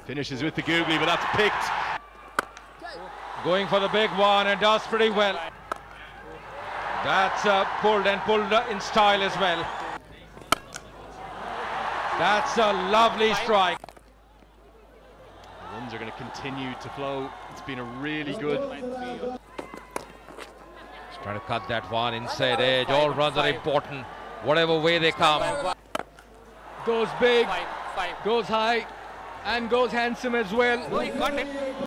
Finishes with the googly, but that's picked. Going for the big one and does pretty well. That's pulled in style as well. That's a lovely strike. The runs are going to continue to flow. It's been a really good. He's trying to cut that one inside edge. All runs are important, whatever way they come. Goes big, goes high, and goes handsome as well.